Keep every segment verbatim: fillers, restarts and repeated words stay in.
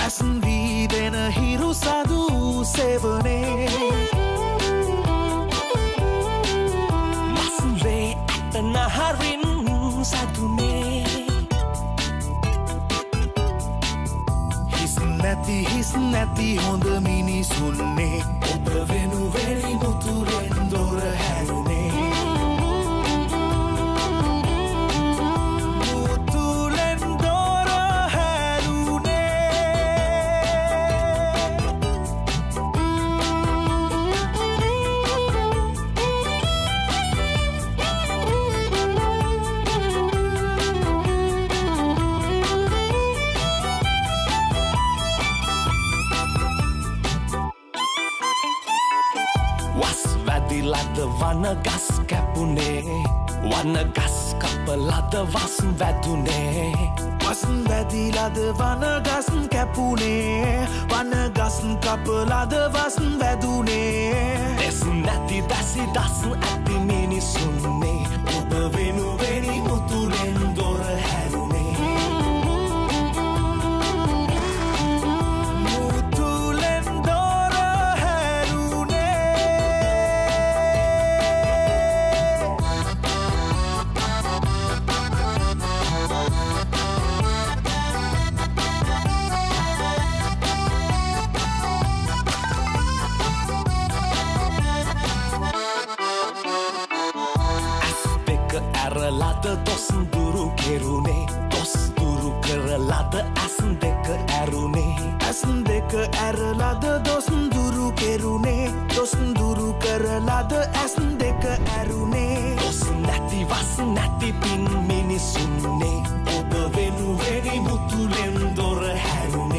ඇසන් වී දෙන හිරු සදු සෙවනේ මස්ලේ ඇත නහරින් සතුනේ හිස් නැති හිස් නැති හොඳ මිනිසුන්නේ ඔබ වෙනුවෙනි මුතුරෙන් දොර හැරුනේ වනගස් කැපුනේ වනගස් කපලද වසන් වැදුනේ වසන් වැදිලද වනගස් කැපුනේ වනගස් කපලද වසන් වැදුනේ දෙස් නැති දැසි දසන් ඇති මිනිසුන්නේ ඔබ වෙනුවෙනි මුතුරෙන් දොර හැරුනේ Lada dos duru kerune dos duru kerlada asen dek erune asen dek erlada dos duru kerune dos duru kerlada asen dek erune dos nati was nati pin minisunne oba venu veni mutulen dor harune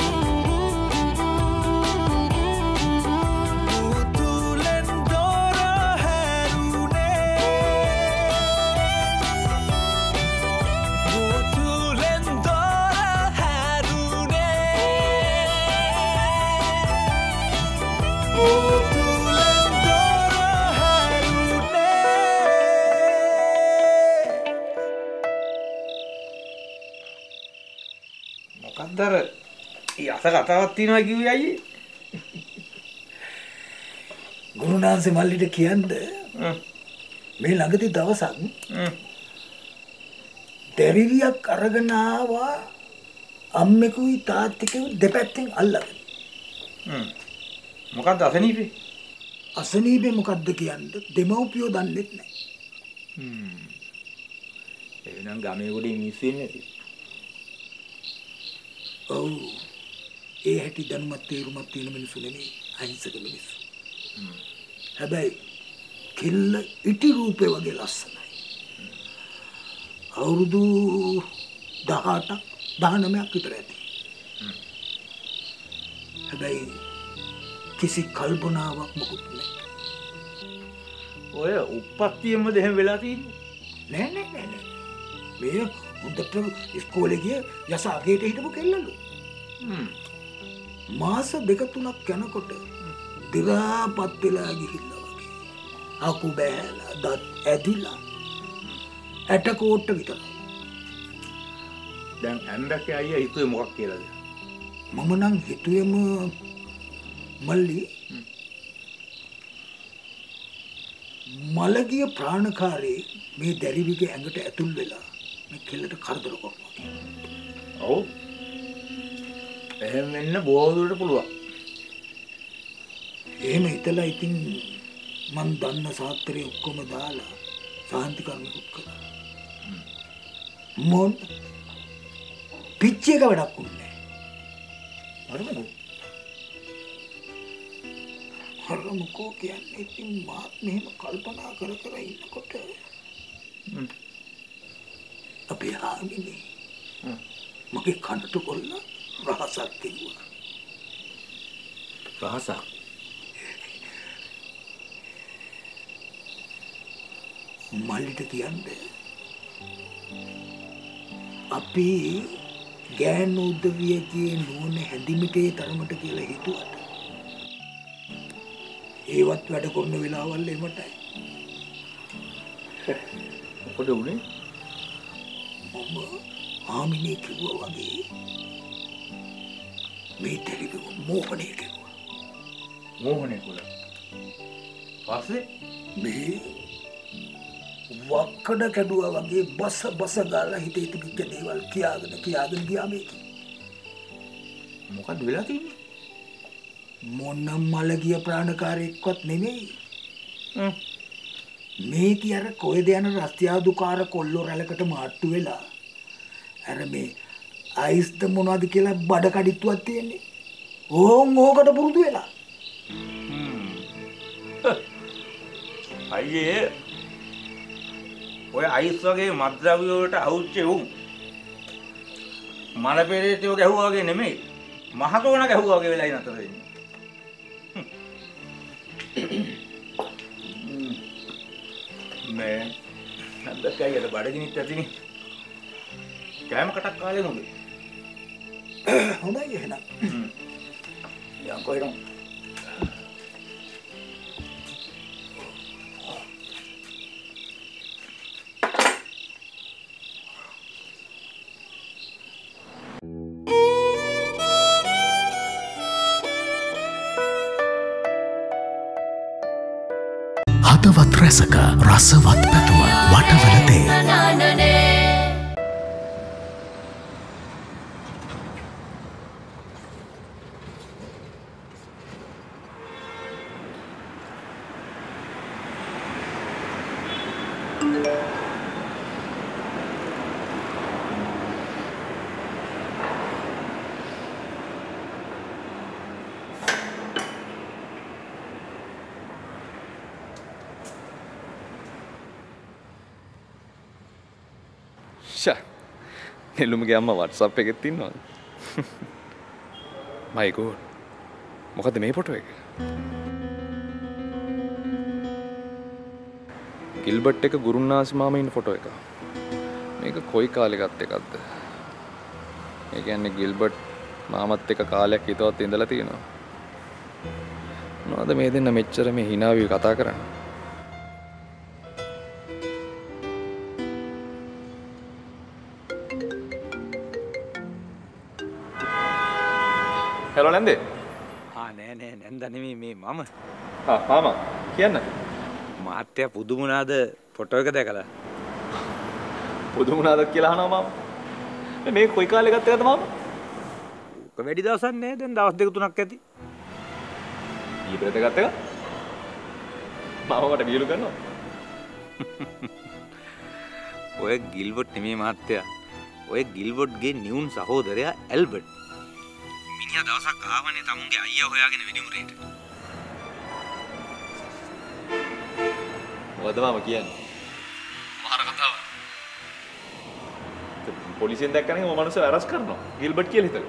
මොකක්දර ඒ අස කතාවක් තියෙනවා කිව්වේ අයියේ ගුරුනාන්සේ මල්ලිට කියන්න මේ ළඟදී දවසක් දෙරිවියක් අරගෙන ආවා අම්මෙකුයි තාත්තෙකුයි දෙපැත්තෙන් අල්ලගෙන මොකක්ද අසනීපේ අසනීපේ මොකක්ද කියන්නේ දෙමව්පියෝ දන්නෙත් නැහැ හ්ම් එහෙනම් ගමේ ගොඩේ මිස් වෙන්නේ නැති ඔව් ඒ හැටි දැනුමත් තේරුමත් තියෙන මිනිස්සු නෙමෙයි අහිංසක මිනිස්සු හැබැයි කිල්ල ඉටි රූපේ වගේ ලස්සනයි අවුරුදු දහඅටක් දහනවයක් විතර ඇති හැබැයි කිසි කල්පනාවක් මොකුත් නැහැ ඔය උප්පත්තියෙන්ම දෙහෙම වෙලා තියෙන්නේ නෑ නෑ නෑ මේ හොඳට ඉස්කෝලේ ගිය යස අගේට හිටපු කෙල්ලලු මාස දෙක තුනක් යනකොට දිරාපත් වෙලා ගිහිල්ලා වගේ අකු බෑලා දත් ඇදිලා ඇට කෝට්ට විතර දැන් ඇම්බැකේ අයියා හිතුවේ මොකක් කියලාද මම නම් හිතුවේම මල්ලි මලගිය ප්‍රාණකාරී මේ දැරිවිගේ ඇඟට ඇතුල් වෙලා මේ කෙල්ලට කරදර කරනවා කියන්නේ. ඔව්. එහෙම වෙන්න බොහෝ දුරට පුළුවන්. එහෙම හිතලා ඉතින් මන් දන්න සාත්‍රේ ඔක්කොම දාලා සාන්ති කර්මකුත් කළා. මොන් පිච්චියක වැඩක් උන්නේ නැහැ. අර මොකෝ කියන්නේ ඉතින් මාත් මෙහෙම කල්පනා කර කර ඉන්නකොට අපේ ආමිනේ මගේ කනට කොල්ල රහසක් කිව්වා. රහසක්? මල්ලිට කියන්නේ අපි ගෑනු උදවියගේ නෝන හැදිමිටේ තරමට කියලා හිතුවට ඒවත් වැඩ කරන වෙලාවල් එමටයි. මොකද උනේ? මම ආමිනේ කිව්වා වගේ මේ දෙලිව මෝහණය කෙරුවා. මෝහණය කළා. පස්සේ මේ වක්කඩ කැඩුවා වගේ බස බස ගාලා හිතේ තිබිච්ච දේවල් කියාගෙන කියාගෙන ගියා මේක. මොකද වෙලා තින්නේ? මොන මලගිය ප්‍රාණකාරයෙක්වත් නෙමෙයි. හ්ම්. මේක අර කොහෙද යන රස්තියාදුකාර කොල්ලෝ රැලකට මාට්ටු වෙලා අර මේ අයිස්ද මොනවද කියලා බඩ කඩਿੱතුවක් තියෙන්නේ. ඕන් ඕකට පුරුදු වෙලා. අයියේ ඔය අයිස් වගේ මත්ද්‍රව්‍ය වලට අවුච්ච උන් මල පෙරේතයෝ ගැහුවා වගේ නෙමෙයි මහකෝණ ගැහුවා වගේ වෙලයි නතර වෙන්නේ. මේ නැද්දකයියට බඩගිනිත් ඇතිනේ. කෑම කටක් කාලේ මොකද? හොඳයි එහෙනම්. හ්ම්. යම් කොහෙද? හදවත් රැසක රසවත් පැතුම වටවලතේ නෙළුමගේ අම්මා WhatsApp එකෙත් ඉන්නවද? my god. මොකද මේ ෆොටෝ එක? ගිල්බර්ට් එක ගුරුන්නාස් මාමා ඉන්න ෆොටෝ එක. මේක කොයි කාලේ ගත්ත එකක්ද? ඒ කියන්නේ ගිල්බර්ට් මාමත් එක්ක කාලයක් හිතවත් ඉඳලා තියෙනවා. මොනවද මේ දෙන්න මෙච්චර මේ hinaවි කතා කරන්නේ? හෙලෝ නැන්දේ? ආ නෑ නෑ නැන්ද නෙමෙයි මේ මම. ආ මාමා කියන්න. මාත්‍යා පුදුමුණාද ෆොටෝ එක දැකලා? පුදුමුණාද කියලා අහනවා මාමා. මේ කොයි කාලේ ගත්ත එකද මාමා? ඔක වැඩි දවසක් නෑ දැන් දවස් දෙක තුනක් ඇති. ඊපෙරේද ගත්ත එක? මාමා මට වියලු කරනවා. ඔය ගිල්බර්ට් නෙමෙයි මාත්‍යා. ඔය ගිල්බර්ට්ගේ නියුන් සහෝදරයා ඇල්බර්ට්. මිනිහා දවසක් ආවනේ තමුන්ගේ අයියා හොයාගෙන වෙඩිමුරේට. මොකද මාමා කියන්නේ? මාර කතාවක්. පොලිසියෙන් දැක්කම මේ මනුස්සය අරස් කරනවා. ගිල්බර්ට් කියලා හිතලා.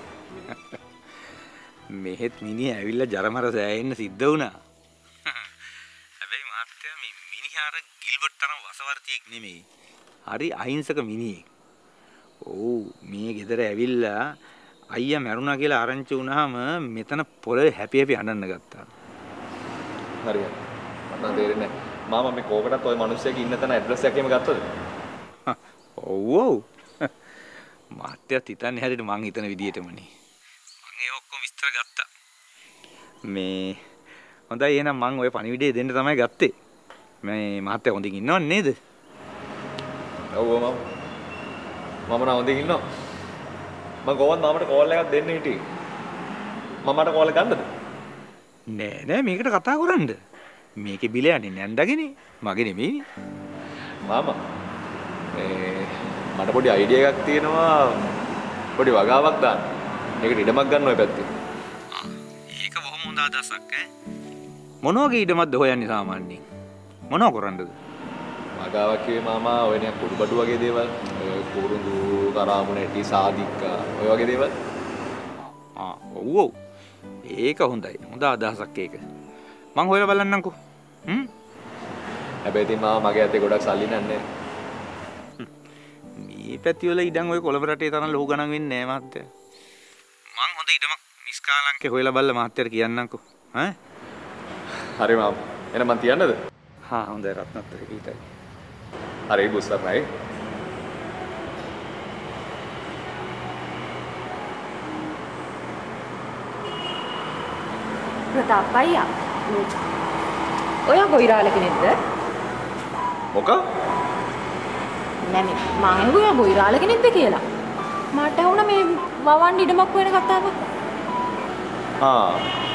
මෙහෙත් මිනිහා ඇවිල්ලා ජරමර සෑයෙන්න සිද්ධ වුණා. හැබැයි මාත්‍යා මේ මිනිහා අර ගිල්බර්ට් තරම් වසවර්තියෙක් නෙමෙයි. හරි අහිංසක මිනිහෙක්. ඔව් මේ ගෙදර ඇවිල්ලා අයියා මැරුණා කියලා ආරංචි වුණාම මෙතන පොළේ හැපි හැපි අඬන්න ගත්තා. හරියට. මට තේරෙන්නේ නැහැ. මාමා මේ කෝකටත් ওই මිනිස්සෙක් ඉන්න තැන ඇඩ්‍රස් එකක් එහෙම ගත්තද? ඔව් ඔව්. මාත්‍යාත් හිතන්නේ හැරියට මං හිතන විදිහටමනේ. මං ඒ ඔක්කොම විස්තර ගත්තා. මේ හොඳයි එහෙනම් මං ওই පණිවිඩය දෙන්න තමයි ගත්තේ. මේ මාත්‍යා හොඳින් ඉන්නව නේද? ඔව් ඔව් මාමා. මම නම් හොඳින් ඉන්නවා. මම කොහොමද මාමට කෝල් එකක් දෙන්න හිටියේ. මමට කෝල් එක ගන්නද? නෑ නෑ මේකට කතා කරන්න. මේකේ බිල යන්නේ නැන්දගේනේ. මගේ නෙමෙයිනේ. මාමා. මේ මට පොඩි අයිඩියා එකක් තියෙනවා. පොඩි වගාවක් දාන්න. ඒකට ඉඩමක් ගන්න ඔය පැත්තේ. ඒක බොහොම හොඳ අදහසක් ඈ. මොන වගේ ඉඩමක්ද හොයන්නේ සාමාන්‍යයෙන්? මොනව කරන්නද? වගාවක් කියේ මාමා ඔය නේ කුඩු බඩු වගේ දේවල්. ඔය කුරුඳු කරාමුණටි සාදික්කා ඔය වගේ දේවල්. ආ ඔව් ඔව්. ඒක හොඳයි. හොඳ අදහසක් ඒක. මං හොයලා බලන්නම්කෝ. හ්ම්. හැබැයි ඉතින් මාමා මගේ අතේ ගොඩක් සල්ලි නැහැ. මේ පැති වල ඉඩම් ඔය කොළඹ රටේ තරම් ලොකු ගණන් වෙන්නේ නැහැ මහත්තයා. මං හොඳ ඉඩමක් නිස්කාලංකේ හොයලා බලලා මහත්තයාට කියන්නම්කෝ. ඈ. හරි මාමා. එහෙනම් මං තියන්නද? හා හොඳයි රත්නත්‍රි කීතයි. හරි බුස්සර්ණයි. ප්‍රතාප් අයියා. ඔයා ගොයිරාල කෙනෙක්ද? මොක? නෑ මේ මං ඇහුවා ගොයිරාල කෙනෙක්ද කියලා. මට වුණා මේ වවන්න ඉඩමක් වෙන කතාවක්. ආ.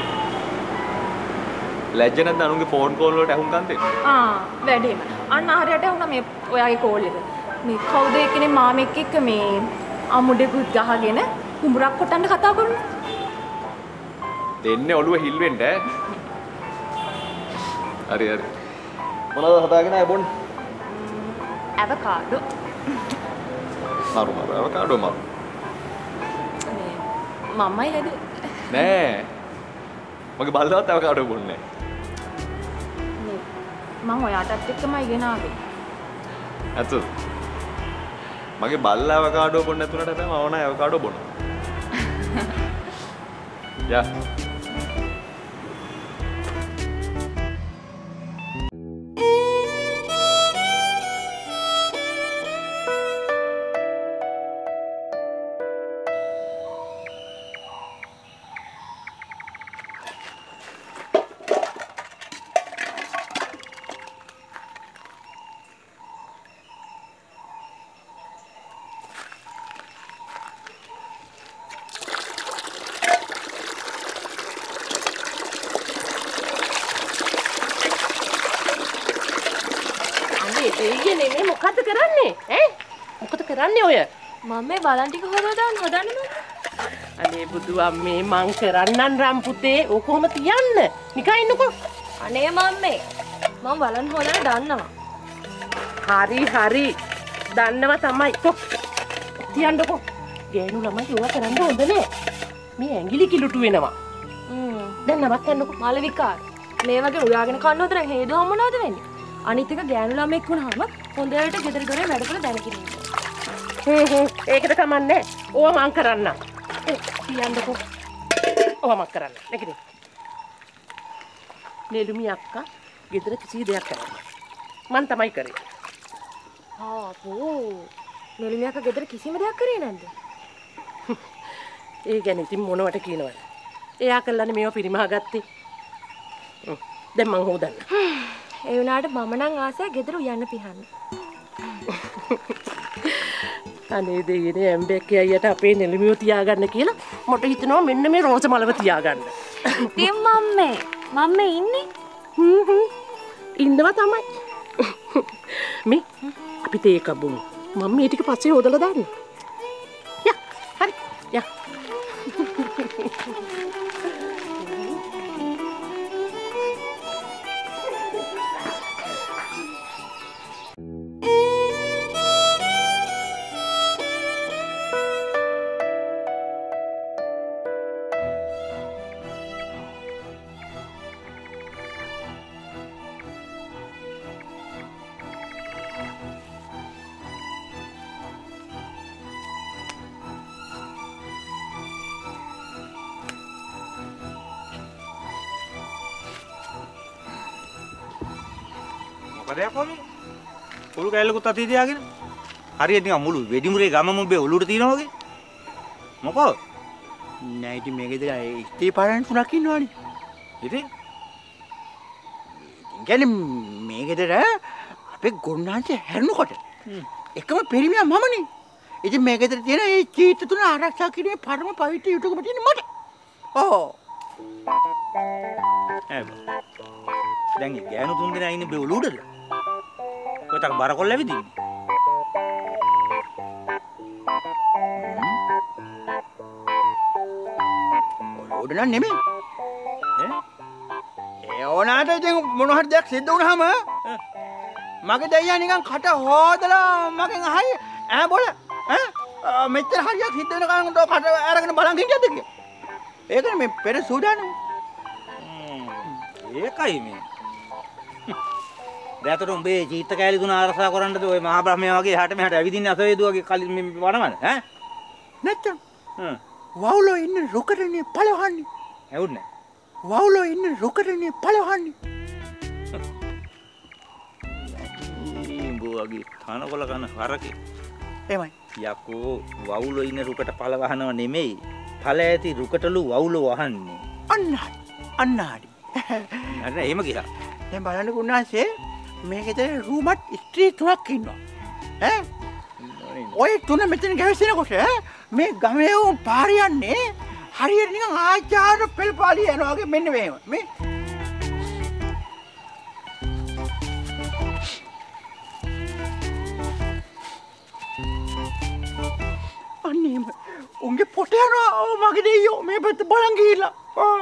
ලැජ්ජ නැත්නම් අනුන්ගේ ෆෝන් කෝල් වලට අහුම්කම් දෙන්න. ආ වැඩිම. අන්න හරියට වුණා මේ ඔයාගේ කෝල් එක. මේ කවුද එක්කනේ මාමෙක් එක්ක මේ අමුඩෙකුත් ගහගෙන කුඹරක් කොටන්න කතා කරන්නේ. දෙන්නේ ඔළුව හිල් වෙන්න ඈ. හරි හරි. මොනවද හදාගෙන ආයේ බොන්න? අවකාඩෝ. මාරු මාරු අවකාඩෝ මාරු. මේ මම්මයි හැදුවේ. නෑ. මගේ බල්ලවත් අවකාඩෝ බොන්නේ නෑ. මම ඔයාටත් එක්කමයි ගෙනාවේ. ඇත්තද? මගේ බල්ලා අවකාඩෝ බොන්න නැතුණට හැබැයි මම ඕන අවකාඩෝ බොනවා. යා. මේ මොකද කරන්නේ ඈ මොකද කරන්නේ ඔය මම මේ බලන් ටික හොදලා හදන්න නෝ අනේ බුදු අම්මේ මං කරන්නන් රම් පුතේ ඔය කොහොම තියන්න නිකන් ඉන්නකෝ අනේ මම්මේ මම බලන් හොදලා දන්නවා හරි හරි දන්නවා තමයි කො තියන්නකෝ ගෑනු ළමයි ඔය කරන්න හොඳ නෑ මේ ඇඟිලි කිලුටු වෙනවා හ්ම් දැන් නවත්තන්නකෝ මාලවිකාර මේ වගේ උයාගෙන කන්න හොතරන් හේතු හම්බුණාද වෙන්නේ අනිත් එක ගෑනු ළමෙක් වුණාම හොඳට ගෙදර දොරේ වැඩ කරලා දැනගෙන ඉන්න. හ්ම් හ්ම් ඒකට කමන්නේ. ඕවා මං කරන්න. ඒ තියන්නකෝ. ඕවා මං කරන්න. නැගිටින්. නෙළුමි අක්කා ගෙදර කිසි දෙයක් කරන්නේ. මං තමයි කරේ. ආපෝ. නෙළුමි අක්කා ගෙදර කිසිම දෙයක් කරේ නැද්ද? ඒ ගැන ඉතින් මොනවට කියනවද? එයා කළානේ මේව පිරිමහා ගත්තේ. දැන් මං හොදන්න. ඒ වුණාට මම නම් ආසයි ගෙදර යන්න පිහන්න. අනේ දෙයනේ ඇම්බෙක් අයියට අපේ නෙළුමියෝ තියාගන්න කියලා මට හිතෙනවා මෙන්න මේ රෝස මලව තියාගන්න. ඉතින් මම්මේ මම්මේ ඉන්නේ. හ්ම් හ්ම්. ඉන්නවා තමයි. මේ අපි තේ එකක් බොමු. මම මේ ටික පස්සේ හොදලා දාන්න. යා හරි යා. මොකද කොහොමද? උළු කැල්ලකුත් අතේ තියාගෙන. හරියට නිකන් මුළු වෙඩිමුරේ ගමම ඔබේ ඔළුවට තියනවා වගේ. මොකෝ? නෑ ඉතින් මේ ගෙදර ඉස්තේ පාරන් තුනක් ඉන්නවනේ. ඉතින් කියන්නේ මේ ගෙදර අපේ ගොන්නාන්සේ හැරුණකොට එකම පිරිමියා මමනේ. ඉතින් මේ ගෙදර තියෙන මේ චීත තුන ආරක්ෂා කිරීමේ පරම පවිත්‍ර යුතුයකම තියෙන මට. ඕ. ඒ දැන් ගෑනු තුන් දෙනා ඉන්නේ බේ ඔළුවටද? ඔතක බරකොල්ල ඇවිදින්නේ. ඔළුවට නම් නෙමෙයි. ඈ? ඒ ඕනාට ඉතින් මොන හරි දෙයක් සිද්ධ වුණාම මගේ දෙයියා නිකන් කට හොදලා මගෙන් අහයි ඈ බොල ඈ මෙච්චර හරියක් සිද්ධ වෙනකන් තෝ කට අරගෙන බලන් හිටියද කියලා. ඒකනේ මේ පෙර සූදානම්. ඒකයි මේ. දැතට උඹේ චීත්ත කෑලි තුන ආරසා කරන්නද ඔය මහා බ්‍රහ්මයා වගේ එහාට මෙහාට ඇවිදින්නේ අසවේදුව වගේ කලින් මේ වනවන ඈ නැත්තම් හ්ම් වවුලෝ ඉන්න රුකටනේ පළවහන්නේ ඇවුන්නේ වවුලෝ ඉන්න රුකටනේ පළවහන්නේ උඹ වගේ තනකොළ කන හරකේ එමය යකෝ වවුලෝ ඉන්න රුකට පළවහනව නෙමෙයි ඵල ඇති රුකටලු වවුලෝ වහන්නේ අන්න අන්නාඩි. අන්න එහෙම ගියා. දැන් බලන්න ගුණාසේ මේකේ රූමත් ස්ත්‍රී තුනක් ඉන්නවා. ඈ ඔය තුන මෙතන ගැවිසෙනකොට මේ ගමේ උන් පාරියන්නේ හරියට නිකන් ආචාර පෙළපාලිය යනවා වගේ මෙන්න මේව. මේ අන්නේම උන්ගේ පොට යනවා මගේ දෙයියෝ මේ පැත්ත බලන් ගිහිල්ලා.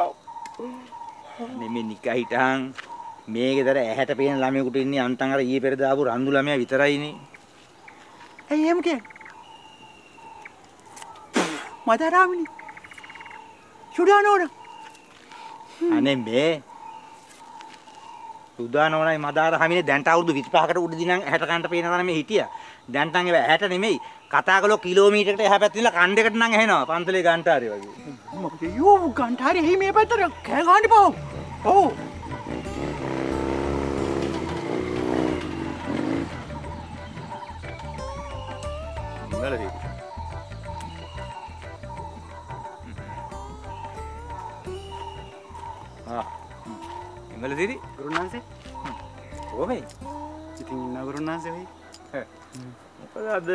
නෙමෙයි නිකා හිටන් මේකේතර ඇහැට පේන ළමයෙකුට ඉන්නේ අන්තන් අර ඊයේ පෙරද ආපු රන්දු ළමයා විතරයිනේ. ඇයි එහෙම කියන්නේ? මදරාමිනි. සුදානෝන. අනේ මේ සුදානෝනයි මදාරාමිනේ දැන්ට අවුරුදු විසිපහකට උඩ දිනම් ඇහැට කන්ට පේන තරමේ හිටියා. දැන් තන් ඒව ඇහැට නෙමෙයි කතා කළොත් කිලෝමීටරයකට එහා පැත්තේ ඉඳලා කන් දෙකට නම් ඇහෙනවා පන්තලේ ගන්ටාරේ වගේ. මොකද යෝ ගන්ටාරේ එහි මේ පැත්තට කෑ ගන්න බෑ. ඔව්. ඉංගලදී. ආ. ඉංගලදී ගුරුනාන්සේ. කොහොමයි? ඉතින් නගරුනාන්සේ වෙයි. මොකද අද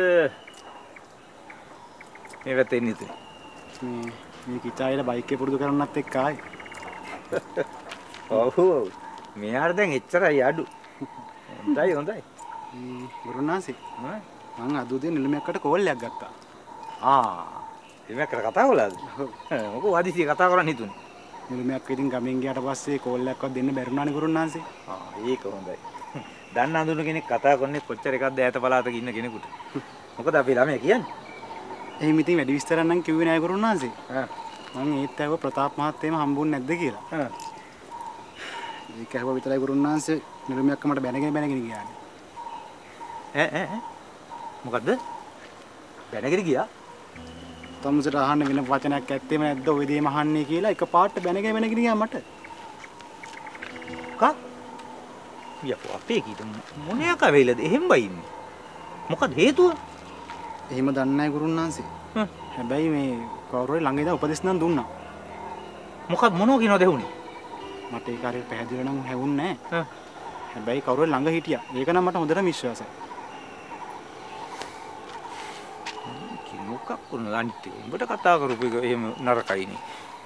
මේ වැතේ ඉන්නේ. මේ මේ කිචායිල බයික් එක පුරුදු කරන්නත් එක්ක ආයි. ඔව් ඔව්. මෙයාට දැන් එච්චරයි අඩු. හොඳයි හොඳයි. ගුරුනාන්සේ. මං අද උදේ නිලමයකට කෝල් එකක් ගත්තා. ආ. නිලමයකට කතා කළාද? මොකෝ වදිසිය කතා කරන්න හිතුනේ. නිලමයක් ඉතින් ගමෙන් ගියාට පස්සේ කෝල් එකක්වත් දෙන්න බැරි වුණානේ ගුරුනාන්සේ. ආ ඒක හොඳයි. දන්න අඳුන කෙනෙක් කතා කරන්නේ කොච්චර එකක්ද ඈත පළාතක ඉන්න කෙනෙකුට. මොකද අපි ළමයා කියන්නේ? එහෙම ඉතින් වැඩි විස්තර නම් කිව්වේ නෑ ගුරුනාන්සේ. ආ. මං ඒත් ඇහුවා ප්‍රතාප් මහත්තයම හම්බුන්නේ නැද්ද කියලා. ආ. ඒක ඇහුවා විතරයි ගුරුනාන්සේ නිලමයක් මට බැනගෙන බැනගෙන ගියානේ. ඈ ඈ මොකද්ද? බැනගෙන ගියා? තමුසට අහන්න වෙන වචනයක් ඇත්තේම නැද්ද ඔය දේම අහන්නේ කියලා එකපාරට බැනගෙන බැනගෙන ගියා මට. කා? යපෝ අපේ කීත මොනියක වෙයිලද එහෙම බයින්නේ? මොකද හේතුව? එහෙම දන්නේ නැහැ ගුරුනාන්සේ. හැබැයි මේ කවුරුහරි ළඟ ඉඳන් උපදෙස් නම් දුන්නා. මොකද මොනෝ කියනවද එහුනේ? මට ඒක හරියට පැහැදිලිව නම් හැවුන්නේ නැහැ. හැබැයි කවුරුහරි ළඟ හිටියා. ඒක නම් මට හොඳටම විශ්වාසයි. මොකක් වුණ අනිත් උඹට කතා කරපු එක එහෙම නරකයිනේ.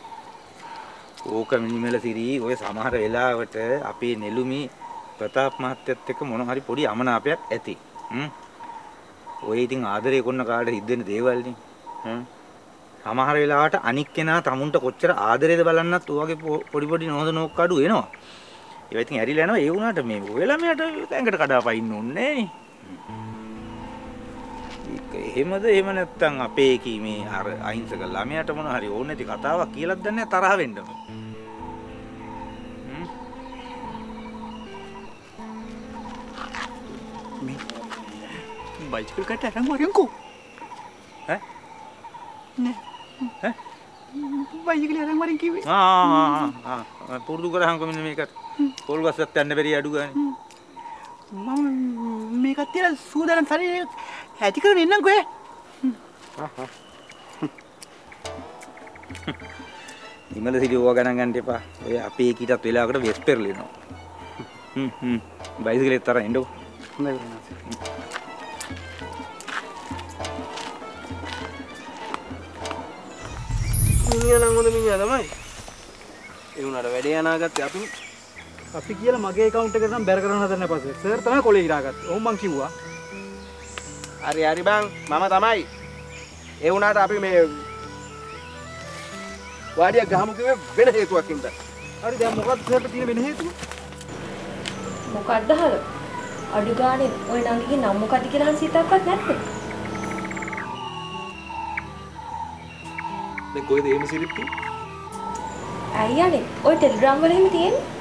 ඕක මිනිමෙල සිරි ඔය සමහර වෙලාවට අපේ නෙළුමි ප්‍රතාප් මහත්තයත් එක්ක මොන හරි පොඩි අමනාපයක් ඇති. හ්ම්. ඔය ඉතින් ආදරේ කරන කාට හිට වෙන දේවල් නේ. හ්ම්. සමහර වෙලාවට අනික් කෙනා තමුන්ට කොච්චර ආදරේද බලන්නත් ඔය වගේ පොඩි පොඩි නොහොඳ නෝක් අඩු වෙනවා. ඒවා ඉතින් ඇරිලා යනවා ඒ වුණාට මේ ඔය ළමයාට ඇඟට කඩාපයින්න ඕනේ නේ. එහෙමද එහෙම නැත්තම් අපේ කීමේ අර අහිංසක ළමයාට මොන හරි ඕනේ නැති කතාවක් කියලාත් දන්නේ තරහ වෙන්නම. හ්ම්. මේ බයිසිකල් කට අරන් වරන්කෝ. ඈ? නේ. ඈ? බයිසිකල් අරන් වරින් කිව්වේ. ආ ආ ආ පුරුදු කරහන්කො මෙන්න මේකට. පොල් ගස්සත් යන්න බැරි අඩු ගානේ. මම මේකත් තියලා සූදානම් ශරීරය ඇති කරගෙන ඉන්නම් කොහෙ. විමල සිටි ඕවා ගණන් ගන්න එපා. ඔය අපේ කීටත් වෙලාවකට වෙස් පෙරලෙනවා. හ්ම් හ්ම්. බයිසිකලෙත් තරන් එන්නකො. හොඳයි ගුරුනාන්සේ. මිනිහා නම් හොඳ මිනිහා තමයි. ඒ උනාට වැඩේ අනාගත්තේ අපි අපි කියලා මගේ account එකට නම් බැර කරන්න හදන්න පස්සේ සර් තමයි කොලේ ඉරාගත්තේ. ඔව් මං කිව්වා. හරි හරි බං මම තමයි. ඒ උනාට අපි මේ වාඩියක් ගහමු කිව්වේ වෙන හේතුවක් හින්දා. හරි දැන් මොකක්ද සර්ට තියෙන වෙන හේතුව? මොකක්ද හලෝ? අඩු ගානේ ඔය නංගිගේ නම මොකක්ද කියලා අහන්න සිතක්වත් නැද්ද? දැන් කොහෙද එහෙම සිරිප්පි? අයියානේ ඔය ටෙලිග්‍රෑම් වල එහෙම තියෙන්නේ.